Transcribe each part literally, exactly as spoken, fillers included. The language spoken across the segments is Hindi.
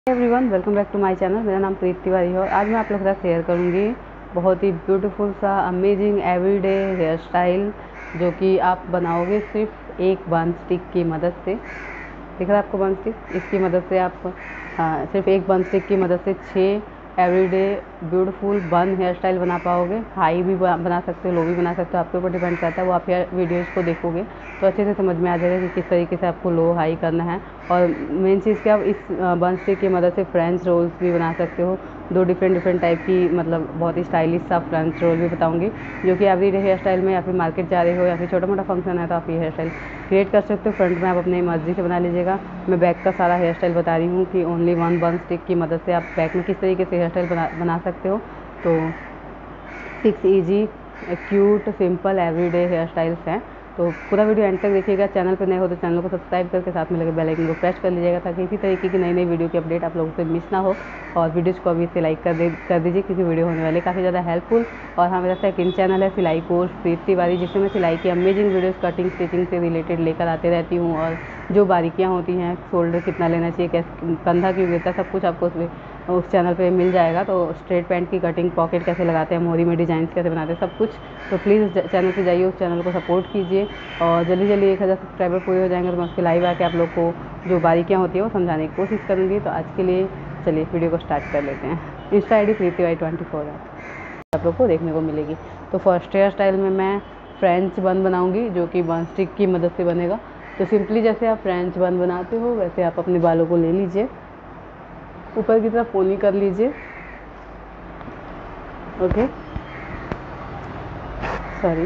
Everyone, welcome back to my channel. मेरा नाम प्रीति तिवारी है और आज मैं आप लोगों के साथ शेयर करूंगी बहुत ही ब्यूटीफुल सा अमेजिंग एवरीडे हेयर स्टाइल जो कि आप बनाओगे सिर्फ एक बन स्टिक की मदद से। दिख रहा है आपको बन स्टिक? इसकी मदद से आप आ, सिर्फ एक बन स्टिक की मदद से छः everyday beautiful bun hair style बना पाओगे। हाई भी बना सकते हो, लो भी बना सकते हो, आपके ऊपर डिपेंड करता है। वो आप हेयर वीडियोज़ को देखोगे तो अच्छे से समझ में आ जाएगा कि किस तरीके से आपको लो हाई करना है। और मेन चीज़ क्या, इस बन स्टिक की मदद से फ्रेंच रोल्स भी बना सकते हो। दो डिफरेंट डिफरेंट टाइप की, मतलब बहुत ही स्टाइलिश सा फ्रेंच रोल भी बताऊंगी जो कि एवरीडे हेयर स्टाइल में, या फिर मार्केट जा रहे हो या फिर छोटा मोटा फंक्शन है तो आप ये हेयर स्टाइल क्रिएट कर सकते हो। फ्रंट में आप अपनी मर्जी से बना लीजिएगा। मैं बैक का सारा हेयर स्टाइल बता रही हूँ कि ओनली वन बन स्टिक की मदद से आप बैक में किस तरीके से हेयर स्टाइल बना बना सकते हो। तो six easy cute simple everyday hair styles हैं, तो पूरा वीडियो एंड तक देखिएगा। चैनल पर नए हो तो चैनल को सब्सक्राइब करके साथ में लगे बेल आइकन को प्रेस कर लीजिएगा ताकि इसी तरीके की नई नई वीडियो की अपडेट आप लोगों से मिस ना हो। और वीडियोज़ को अभी से लाइक कर दे कर दीजिए क्योंकि वीडियो होने वाले काफ़ी ज़्यादा हेल्पफुल। और हाँ, मेरा सेकंड चैनल है सिलाई कोर्स प्रीति तिवारी, जिसमें मैं सिलाई की अमेजिंग वीडियोज़ कटिंग स्टिचिंग से रिलेटेड लेकर आते रहती हूँ। और जो बारीकियाँ होती हैं, शोल्डर कितना लेना चाहिए, कैसे कंधा क्यों गिरता है, सब कुछ आपको उसमें उस चैनल पे मिल जाएगा। तो स्ट्रेट पैंट की कटिंग, पॉकेट कैसे लगाते हैं, मोरी में डिजाइन कैसे बनाते हैं, सब कुछ। तो प्लीज़ उस चैनल पे जाइए, उस चैनल को सपोर्ट कीजिए। और जल्दी जल्दी एक हज़ार सब्सक्राइबर पूरे हो जाएंगे तो मैं उसके लाइव आके आप लोग को जो बारीकियाँ होती है वो समझाने की कोशिश करूँगी। तो आज के लिए चलिए वीडियो को स्टार्ट कर लेते हैं। Insta I D Preeti Y twenty four है, आप लोग को देखने को मिलेगी। तो फर्स्ट हेयर स्टाइल में मैं फ्रेंच बन बनाऊँगी जो कि बन स्टिक की मदद से बनेगा। तो सिंपली जैसे आप फ्रेंच बन बनाते हो वैसे आप अपने बालों को ले लीजिए, ऊपर की तरफ पोनी कर लीजिए। Okay, sorry.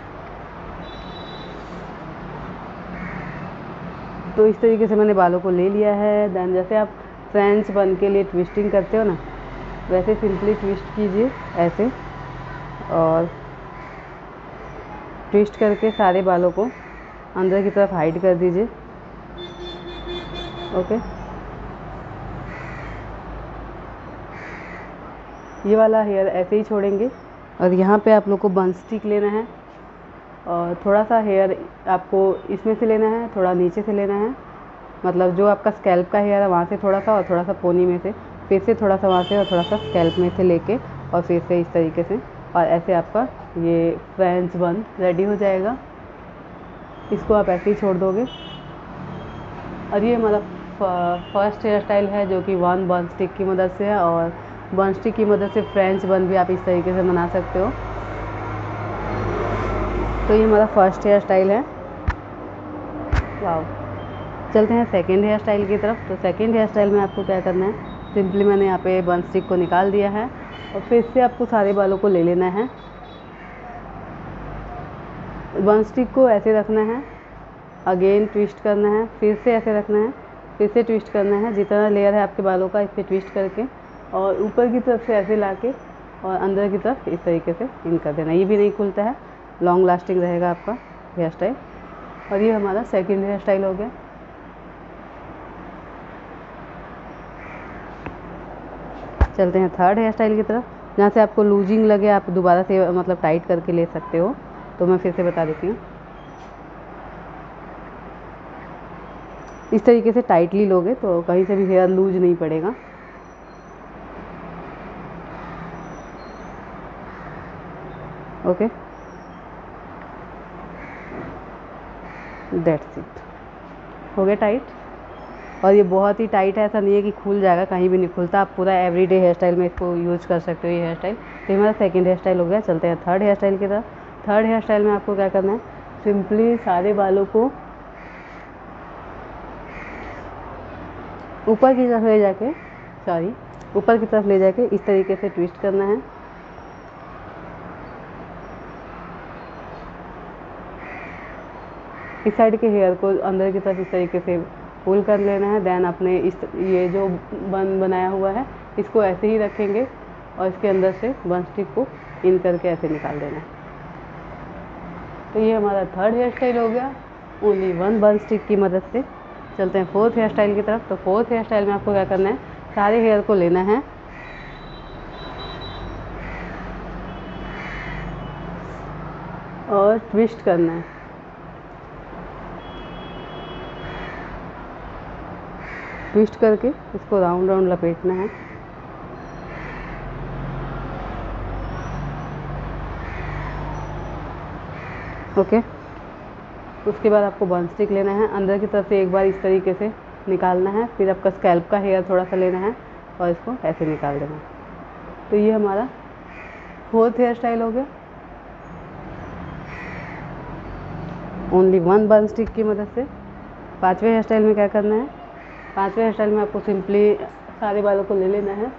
तो इस तरीके से मैंने बालों को ले लिया है। देन जैसे आप फ्रेंच बन के लिए ट्विस्टिंग करते हो ना, वैसे सिंपली ट्विस्ट कीजिए ऐसे, और ट्विस्ट करके सारे बालों को अंदर की तरफ हाइड कर दीजिए। ओके, ये वाला हेयर ऐसे ही छोड़ेंगे। और यहाँ पे आप लोग को बन स्टिक लेना है और थोड़ा सा हेयर आपको इसमें से लेना है, थोड़ा नीचे से लेना है, मतलब जो आपका स्कैल्प का हेयर है वहाँ से थोड़ा सा, और थोड़ा सा पोनी में से, फिर से थोड़ा सा वहाँ से, और थोड़ा सा स्कैल्प में से लेके, और फिर से इस तरीके से, और ऐसे आपका ये फ्रेंच बन रेडी हो जाएगा। इसको आप ऐसे ही छोड़ दोगे। और ये हमारा फर्स्ट हेयर स्टाइल है जो कि वन बन स्टिक की मदद से है। और बन स्टिक की मदद से फ्रेंच बन भी आप इस तरीके से बना सकते हो। तो ये हमारा फर्स्ट हेयर स्टाइल है। वाओ, चलते हैं सेकेंड हेयर स्टाइल की तरफ। तो सेकेंड हेयर स्टाइल में आपको क्या करना है, सिंपली मैंने यहाँ पे बन स्टिक को निकाल दिया है और फिर से आपको सारे बालों को ले लेना है। बन स्टिक को ऐसे रखना है, अगेन ट्विस्ट करना है, फिर से ऐसे रखना है, फिर से ट्विस्ट करना है। जितना लेयर है आपके बालों का इस पर ट्विस्ट करके, और ऊपर की तरफ से ऐसे ला के और अंदर की तरफ इस तरीके से इन कर देना। ये भी नहीं खुलता है, लॉन्ग लास्टिंग रहेगा आपका हेयर स्टाइल। और ये हमारा सेकेंड हेयर स्टाइल हो गया। चलते हैं थर्ड हेयर स्टाइल की तरफ। जहाँ से आपको लूजिंग लगे आप दोबारा से मतलब टाइट करके ले सकते हो। तो मैं फिर से बता देती हूँ, इस तरीके से टाइटली लोगे तो कहीं से भी हेयर लूज नहीं पड़ेगा। ओके, दैट्स इट, हो गया टाइट। और ये बहुत ही टाइट है, ऐसा नहीं है कि खुल जाएगा, कहीं भी नहीं खुलता। आप पूरा एवरीडे हेयर स्टाइल में इसको यूज कर सकते हो ये हेयर स्टाइल। तो हमारा सेकंड हेयर स्टाइल हो गया। चलते हैं थर्ड हेयर स्टाइल की तरफ। थर्ड हेयर स्टाइल में आपको क्या करना है, सिंपली सारे बालों को ऊपर की तरफ ले जाके, सॉरी ऊपर की तरफ ले जाके इस तरीके से ट्विस्ट करना है। इस साइड के हेयर को अंदर की तरफ इस तरीके से पुल कर लेना है। देन अपने इस ये जो बन बनाया हुआ है इसको ऐसे ही रखेंगे और इसके अंदर से बन स्टिक को इन करके ऐसे निकाल देना है। तो ये हमारा थर्ड हेयर स्टाइल हो गया ओनली वन बन स्टिक की मदद से। चलते हैं फोर्थ हेयर स्टाइल की तरफ। तो फोर्थ हेयर स्टाइल में आपको क्या करना है, सारे हेयर को लेना है और ट्विस्ट करना है। ट्विस्ट करके इसको राउंड राउंड लपेटना है। ओके, उसके बाद आपको बन स्टिक लेना है, अंदर की तरफ से एक बार इस तरीके से निकालना है, फिर आपका स्कैल्प का हेयर थोड़ा सा लेना है और इसको ऐसे निकाल देना है। तो ये हमारा फोर्थ हेयर स्टाइल हो गया। ओनली वन बन स्टिक की मदद से। पांचवें हेयर स्टाइल में क्या करना है, पांचवें हेयर स्टाइल में आपको सिंपली सारे बालों को ले लेना है,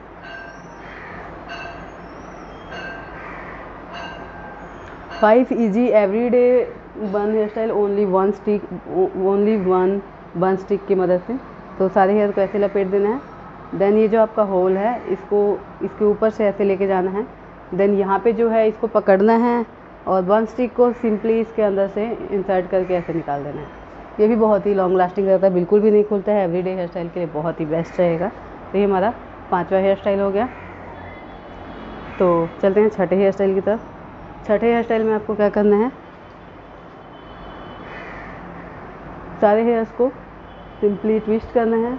five easy everyday bun hair style only one stick, only one bun stick की मदद से। तो सारे हेयर को ऐसे लपेट देना है। देन ये जो आपका होल है इसको इसके ऊपर से ऐसे लेके जाना है। देन यहाँ पे जो है इसको पकड़ना है और बन स्टिक को सिंपली इसके अंदर से इंसर्ट करके ऐसे निकाल देना है। ये भी बहुत ही लॉन्ग लास्टिंग रहता है, बिल्कुल भी नहीं खुलता है, एवरीडे हेयर स्टाइल के लिए बहुत ही बेस्ट रहेगा। तो ये हमारा पाँचवा हेयर स्टाइल हो गया। तो चलते हैं छठे हेयर स्टाइल की तरफ। छठे हेयर स्टाइल में आपको क्या करना है, सारे हेयर्स को सिंपली ट्विस्ट करना है,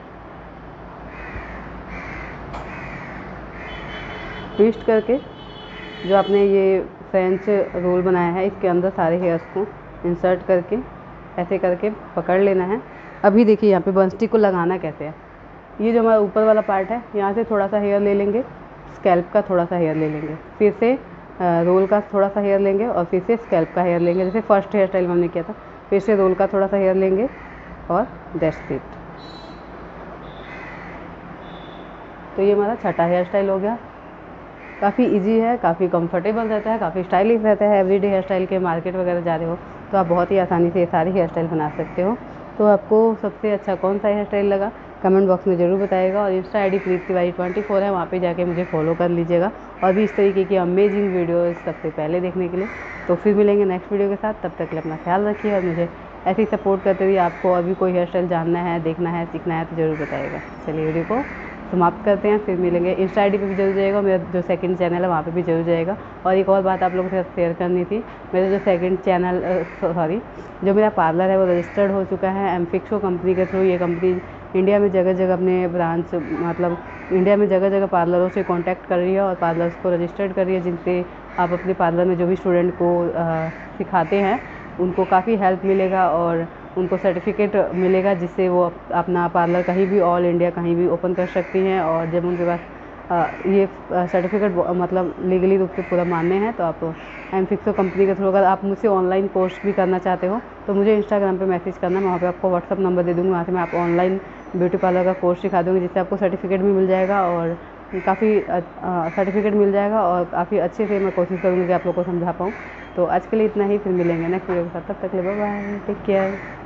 ट्विस्ट करके जो आपने ये फ्रेंच रोल बनाया है इसके अंदर सारे हेयर्स को इंसर्ट करके ऐसे करके पकड़ लेना है। अभी देखिए यहाँ पे बन स्टिक को लगाना कैसे है। ये जो हमारा ऊपर वाला पार्ट है यहाँ से थोड़ा सा हेयर ले लेंगे, स्कैल्प का थोड़ा सा हेयर ले लेंगे, फिर से रोल का थोड़ा सा हेयर लेंगे और फिर से स्कैल्प का हेयर लेंगे, जैसे फर्स्ट हेयर स्टाइल में हमने किया था। फिर से रोल का थोड़ा सा हेयर लेंगे और दैट्स इट। तो ये हमारा छठा हेयर स्टाइल हो गया। काफ़ी इजी है, काफ़ी कंफर्टेबल रहता है, काफ़ी स्टाइलिश रहता है। एवरीडे हेयर स्टाइल के मार्केट वगैरह जा रहे हो तो आप बहुत ही आसानी से ये सारे हेयर स्टाइल बना सकते हो। तो आपको सबसे अच्छा कौन सा हेयर स्टाइल लगा कमेंट बॉक्स में ज़रूर बताइएगा। और insta I D Preeti Tiwari twenty four है, वहाँ पे जाके मुझे फॉलो कर लीजिएगा और भी इस तरीके की अमेजिंग वीडियोज़ सबसे पहले देखने के लिए। तो फिर मिलेंगे नेक्स्ट वीडियो के साथ, तब तक के लिए अपना ख्याल रखिए और मुझे ऐसे ही सपोर्ट करते हुए। आपको और भी कोई हेयर स्टाइल जानना है, देखना है, सीखना है तो ज़रूर बताइएगा। चलिए वीडियो को समाप्त करते हैं, फिर मिलेंगे। इंस्टा आई डी पे भी जरूर जाएगा, मेरा जो सेकंड चैनल है वहाँ पे भी जरूर जाएगा। और एक और बात आप लोगों के साथ शेयर करनी थी, मेरा जो सेकंड चैनल सॉरी जो मेरा पार्लर है वो रजिस्टर्ड हो चुका है एमफिक्सो कंपनी के थ्रू। ये कंपनी इंडिया में जगह जगह अपने ब्रांच मतलब इंडिया में जगह जगह पार्लरों से कॉन्टैक्ट कर रही है और पार्लर्स को रजिस्टर्ड कर रही है, जिनसे आप अपने पार्लर में जो भी स्टूडेंट को आ, सिखाते हैं उनको काफ़ी हेल्प मिलेगा और उनको सर्टिफिकेट मिलेगा, जिससे वो अपना पार्लर कहीं भी ऑल इंडिया कहीं भी ओपन कर सकती हैं। और जब उनके पास ये सर्टिफिकेट मतलब लीगली रूप से पूरा मान्य है तो आप एमफिक्सो कंपनी के थ्रू अगर आप मुझसे ऑनलाइन कोर्स भी करना चाहते हो तो मुझे इंस्टाग्राम पे मैसेज करना, मैं वहाँ पे आपको व्हाट्सअप नंबर दे दूँगी। वहाँ से मैं आपको ऑनलाइन ब्यूटी पार्लर का कोर्स सिखा दूँगी, जिससे आपको सर्टिफिकेट भी मिल जाएगा और काफ़ी सर्टिफिकेट मिल जाएगा और काफ़ी अच्छे से मैं कोशिश करूँगी कि आप लोग को समझा पाऊँ। तो आज के लिए इतना ही, फिर मिलेंगे नेक्स्ट वीडियो के साथ, तब तक के लिए बाय बाय, टेक केयर।